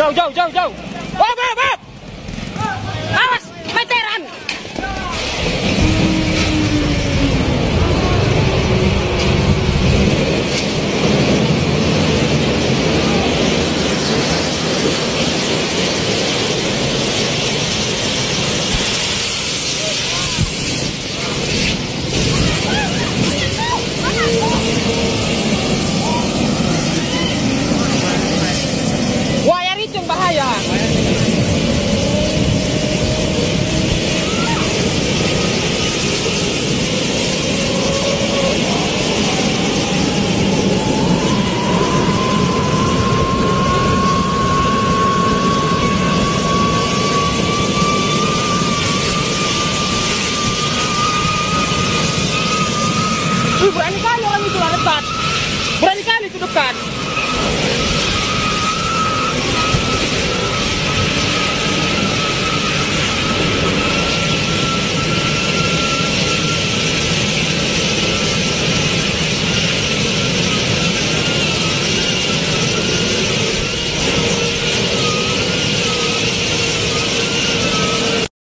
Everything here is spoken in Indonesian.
Jauh, jauh, jauh, jauh. Bob, Bob, Bob. Awas, meteran. Wayar itu yang bahaya. Berani kali orang itu dekat. Berani kali itu dekat.